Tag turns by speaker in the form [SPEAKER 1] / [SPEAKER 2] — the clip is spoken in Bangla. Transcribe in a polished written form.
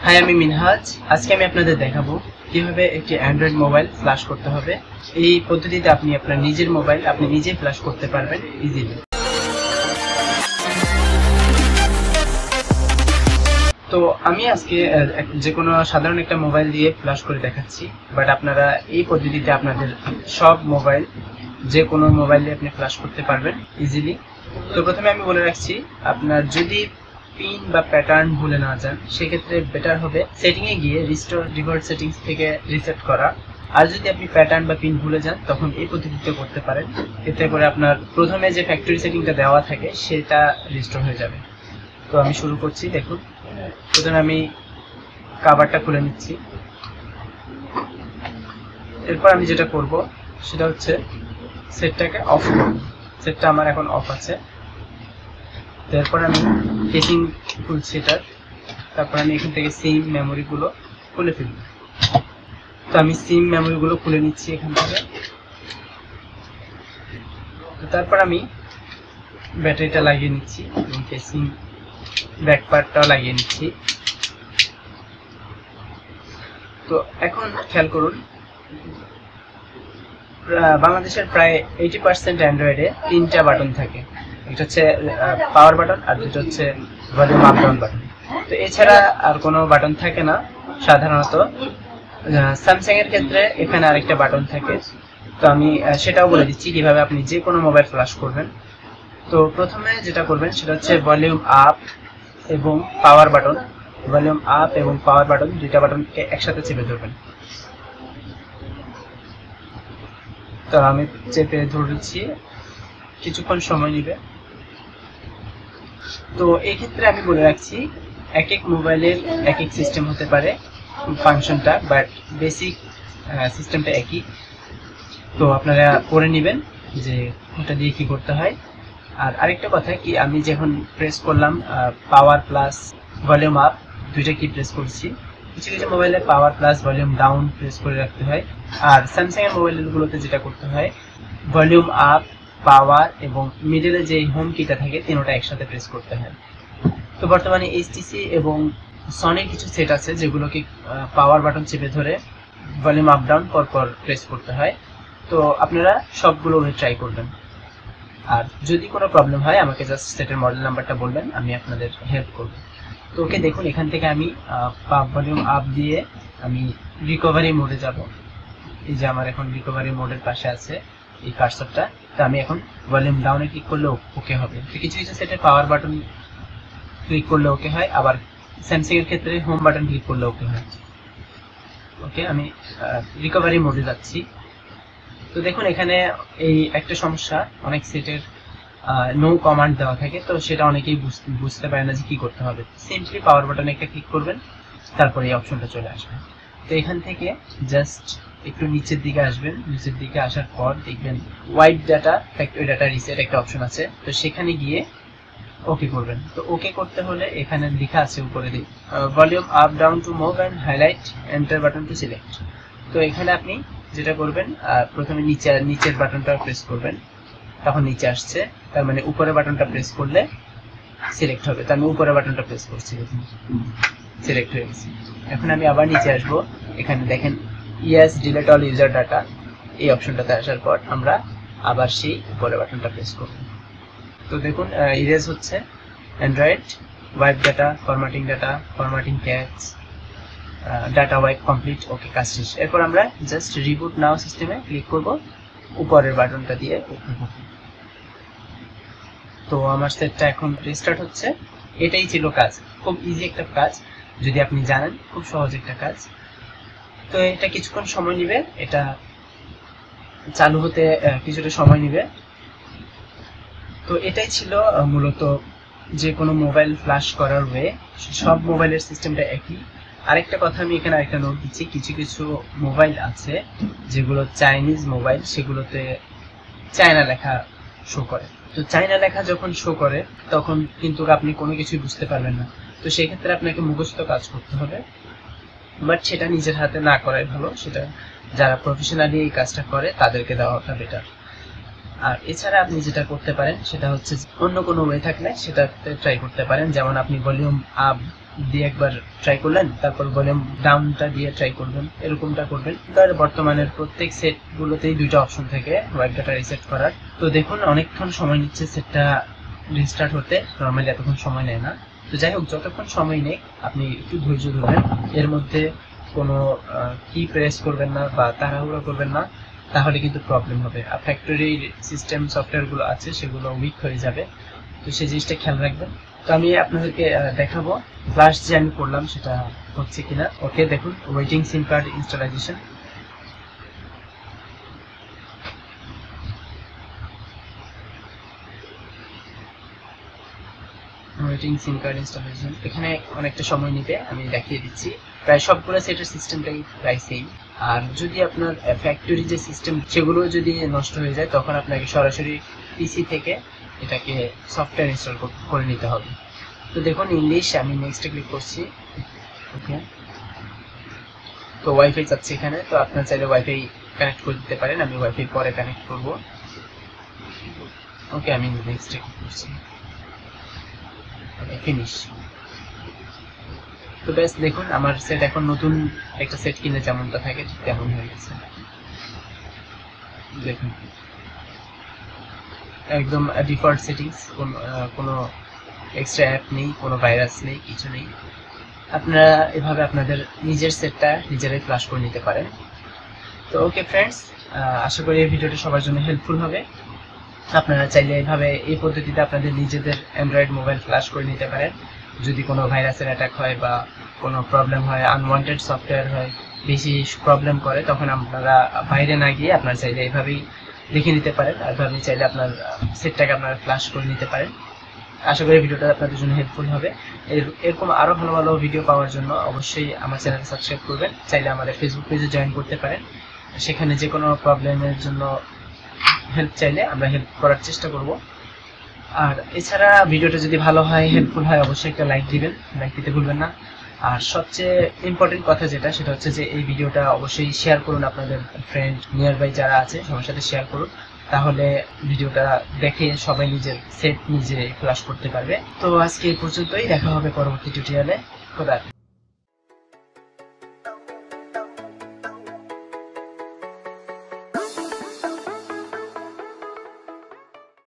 [SPEAKER 1] হাই, আমি মিনহাজ। আজকে আমি আপনাদের দেখাবো কিভাবে একটি অ্যান্ড্রয়েড মোবাইল ফ্ল্যাশ করতে হবে। এই পদ্ধতিতে আপনি আপনার নিজের মোবাইল আপনি নিজেই ফ্ল্যাশ করতে পারবেন ইজিলি। তো আমি আজকে যে কোনো সাধারণ একটা মোবাইল দিয়ে ফ্ল্যাশ করে দেখাচ্ছি, বাট আপনারা এই পদ্ধতিতে আপনাদের সব মোবাইল যে কোনো মোবাইলে আপনি ফ্ল্যাশ করতে পারবেন ইজিলি। তো প্রথমে আমি বলে রাখছি, আপনার যদি পিন বা প্যাটার্ন ভুলে না যান সেক্ষেত্রে বেটার হবে সেটিংয়ে গিয়ে রিস্টোর ডিফল্ট সেটিংস থেকে রিসেট করা। আর যদি আপনি প্যাটার্ন বা পিন ভুলে যান তখন এই পদ্ধতিতে করতে পারেন। এতে করে আপনার প্রথমে যে ফ্যাক্টরি সেটিংটা দেওয়া থাকে সেটা রিস্টোর হয়ে যাবে। তো আমি শুরু করছি। দেখুন, প্রথমে আমি কভারটা খুলে নিচ্ছি। এরপর আমি যেটা করব সেটা হচ্ছে সেটটাকে অফ করব। সেটটা আমার এখন অফ আছে। তারপর আমি কেসিং খুলছি এটার। তারপর আমি এখান থেকে সিম মেমোরিগুলো খুলে ফেলব। তো আমি সিম মেমোরিগুলো খুলে নিচ্ছি এখান থেকে। তারপর আমি ব্যাটারিটা লাগিয়ে নিচ্ছি এবং কেসিং ব্যাক পার্টটাও লাগিয়ে নিচ্ছি। তো এখন খেয়াল করুন, বাংলাদেশের প্রায় 80% অ্যান্ড্রয়েডে 3টা বাটন থাকে। এটা হচ্ছে পাওয়ার বাটন আর দুটো হচ্ছে ভলিউম আপ ডাউন বাটন। তো এছাড়া আর কোনো বাটন থাকে না সাধারণত। স্যামসাং এর ক্ষেত্রে এখানে আরেকটা বাটন থাকে। তো আমি সেটাও বলে দিচ্ছি কিভাবে আপনি যে কোনো মোবাইল ফ্ল্যাশ করবেন। তো প্রথমে যেটা করবেন সেটা হচ্ছে ভলিউম আপ এবং পাওয়ার বাটন। ভলিউম আপ এবং পাওয়ার বাটন দুইটা বাটনকে একসাথে চেপে ধরবেন। তো আমি চেপে ধরেছি, কিছুক্ষণ সময় নেবে। তো এই ক্ষেত্রে আমি বলে রাখছি, এক এক মোবাইলের এক এক সিস্টেম হতে পারে ফাংশনটা, বাট বেসিক সিস্টেমটা একই। তো আপনারা পড়ে নেবেন যে ওটা দিয়ে কি করতে হয়। আর আরেকটা কথা কি, আমি যখন প্রেস করলাম পাওয়ার প্লাস ভলিউম আপ দুইটা কি প্রেস করছি, কিছু কিছু মোবাইলে power plus volume down press করে রাখতে হয়। আর স্যামসাং এর মোবাইলগুলোতে যেটা করতে হয়, ভলিউম আপ, পাওয়ার এবং মিডলে যে হোম কিটা থাকে তিনটা একসাথে প্রেস করতে হয়। তো বর্তমানে এইচটিসি এবং সনির কিছু সেট আছে যেগুলোকে পাওয়ার বাটন চেপে ধরে ভলিউম আপ ডাউন পরপর প্রেস করতে হয়। তো আপনারা সবগুলো ট্রাই করবেন। আর যদি কোনো প্রবলেম হয় আমাকে জাস্ট সেটের মডেল নাম্বারটা বলবেন, আমি আপনাদের হেল্প করব। তো ওকে, দেখুন এখান থেকে আমি ভলিউম আপ দিয়ে আমি রিকভারি মোডে যাব। এই যে আমার এখন রিকভারি মোডের পাশে আছে এই কার্সরটা। তো আমি এখন ভলিউম ডাউনে ক্লিক করলে ওকে হবে। তো কিছু কিছু সেটে পাওয়ার বাটন ক্লিক করলে ওকে হয়, আবার স্যামসাং এর ক্ষেত্রে হোম বাটন ক্লিক করলে ওকে হয়। ওকে, আমি রিকভারি মোডে যাচ্ছি। তো দেখুন এখানে এই একটা সমস্যা, অনেক সেটের নো কমান্ড দেওয়া থাকে, তো সেটা অনেকেই বুঝতে পারে না যে কি করতে হবে। সিম্পলি পাওয়ার বাটনে একটা ক্লিক করবেন, তারপরে এই অপশনটা চলে আসবে। তো এখান থেকে জাস্ট একটু নিচের দিকে আসবেন। নিচের দিকে আসার পর দেখবেন wipe data factory data reset একটা অপশন আছে। তো সেখানে গিয়ে ওকে করবেন। তো ওকে করতে হলে এখানে লেখা আছে উপরে volume up down to move and highlight, enter button to select. তো এখানে আপনি যেটা করবেন, প্রথমে নিচের বাটনটা প্রেস করবেন, তখন নিচে আসছে, তার মানে উপরের বাটনটা প্রেস করলে সিলেক্ট হবে। তো আমি উপরের বাটনটা প্রেস করছি, দেখুন সিলেক্ট হয়ে গেছে। এখন আমি আবার নিচে আসবো, এখানে দেখেন yes delete all user data, এই অপশনটাতে আসার পর আমরা আবার সেই উপরের বাটনটা প্রেস করব। তো দেখুন ইরেজ হচ্ছে Android, wipe data, formatting data, formatting cache, data wipe complete. Okay, কাজ শেষ। এরপর আমরা জাস্ট রিবুট নাও সিস্টেমে ক্লিক করব, উপরের বাটনটা দিয়ে ওকে করব। তো আমার সেটটা এখন রিস্টার্ট হচ্ছে। এটাই ছিল কাজ, খুব ইজি একটা কাজ, যদি আপনি জানেন, খুব সহজ একটা কাজ। তো এটা কিছুক্ষণ সময় নেবে, এটা চালু হতে কিছুটা সময় নেবে। তো এটাই ছিল মূলত যে কোনো মোবাইল ফ্ল্যাশ করার ওয়ে। সব মোবাইলের সিস্টেমটা একই। আরেকটা কথা আমি এখানে আরেকটা নোট দিচ্ছি, কিছু কিছু মোবাইল আছে যেগুলো চাইনিজ মোবাইল, সেগুলোতে চায়না লেখা শো করে। তো চায়না লেখা যখন শো করে তখন কিন্তু আপনি কোনো কিছুই বুঝতে পারবেন না। তো সেই ক্ষেত্রে আপনাকে মুখস্থ কাজ করতে হবে, বাট সেটা নিজের হাতে না করাই ভালো। সেটা যারা প্রফেশনালি এই কাজটা করে তাদেরকে দেওয়াটা বেটার। আর এছাড়া আপনি যেটা করতে পারেন সেটা হচ্ছে অন্য কোনো ওয়ে থাকলে সেটাতে ট্রাই করতে পারেন। যেমন আপনি ভলিউম আপ দিয়ে একবার ট্রাই করলেন, তারপর ভলিউম ডাউনটা দিয়ে ট্রাই করবেন, এরকমটা করবেন। তার বর্তমানের প্রত্যেক সেটগুলোতেই দুইটা অপশন থাকে ওয়াইপ ডাটা রিসেট করার। তো দেখুন অনেকক্ষণ সময় নিচ্ছে সেটটা রিস্টার্ট হতে, নর্মালি এতক্ষণ সময় নেয় না। তো যাই হোক, যতক্ষণ সময় নেই আপনি একটু ধৈর্য ধরবেন, এর মধ্যে কোনো কি প্রেস করবেন না বা তাড়াহুড়ো করবেন না, তাহলে কিন্তু প্রবলেম হবে। আর ফ্যাক্টরির সিস্টেম সফটওয়্যারগুলো আছে সেগুলো উইক হয়ে যাবে, তো সেই জিনিসটা খেয়াল রাখবেন। তো আমি আপনাদেরকে দেখাবো ফ্লাশ যে আমি করলাম সেটা হচ্ছে কিনা। ওকে, দেখুন waiting SIM card initialization. Waiting SIM card installation এখানে অনেকটা সময় নিবে, আমি দেখিয়ে দিচ্ছি। প্রায় সবগুলো সেটের সিস্টেমটাই প্রায় সেম। আর যদি আপনার ফ্যাক্টরি যে সিস্টেম সেগুলো যদি নষ্ট হয়ে যায়, তখন আপনাকে সরাসরি পিসি থেকে এটাকে সফটওয়্যার ইনস্টল করে নিতে হবে। তো দেখুন ইংলিশ, আমি নেক্সটে ক্লিক করছি। ওকে, তো ওয়াইফাই চাচ্ছে এখানে, তো আপনার চাইলে ওয়াইফাই কানেক্ট করে দিতে পারেন, আমি ওয়াইফাই পরে কানেক্ট করব। ওকে, আমি নেক্সটে ক্লিক করছি, ফিনিশ। তো বেশ, দেখুন আমার সেট এখন নতুন একটা সেট কিনে যেমনটা থাকে ঠিক তেমন হয়ে গেছে। দেখুন একদম ডিফল্ট সেটিংস, কোনো এক্সট্রা অ্যাপ নেই, কোনো ভাইরাস নেই, কিছু নেই। আপনারা এভাবে আপনাদের নিজের সেটটা নিজেরাই ফ্লাশ করে নিতে পারেন। তো ওকে ফ্রেন্ডস, আশা করি এই ভিডিওটা সবার জন্য হেল্পফুল হবে। আপনারা চাইলে এইভাবে এই পদ্ধতিতে আপনাদের নিজেদের অ্যান্ড্রয়েড মোবাইল ফ্লাশ করে নিতে পারেন। যদি কোনো ভাইরাসের অ্যাটাক হয় বা কোনো প্রবলেম হয়, আনওয়ান্টেড সফটওয়্যার হয়, বেশি প্রবলেম করে, তখন আপনারা বাইরে না গিয়ে আপনারা চাইলে এইভাবেই দেখে নিতে পারেন। আর এভাবেই চাইলে আপনার সেটটাকে আপনারা ফ্লাশ করে নিতে পারেন। আশা করি ভিডিওটা আপনাদের জন্য হেল্পফুল হবে। এরকম আরও ভালো ভালো ভিডিও পাওয়ার জন্য অবশ্যই আমার চ্যানেল সাবস্ক্রাইব করবেন। চাইলে আমাদের ফেসবুক পেজে জয়েন করতে পারেন, সেখানে যে কোনো প্রবলেমের জন্য হেল্প চাইলে আমরা হেল্প করার চেষ্টা করব। আর এছাড়া ভিডিওটা যদি ভালো হয়, হেল্পফুল হয়, অবশ্যই একটা লাইক দিবেন, লাইক দিতে ভুলবেন না। আর সবচেয়ে ইম্পর্টেন্ট কথা যেটা, সেটা হচ্ছে যে এই ভিডিওটা অবশ্যই শেয়ার করুন, আপনাদের ফ্রেন্ড নিয়ার বাই যারা আছে সবার সাথে শেয়ার করুন, তাহলে ভিডিওটা দেখে সবাই নিজের সেট নিজে ফ্লাশ করতে পারবে। তো আজকে এই পর্যন্তই, দেখা হবে পরবর্তী টিউটোরিয়ালে। খোদা হাফেজ।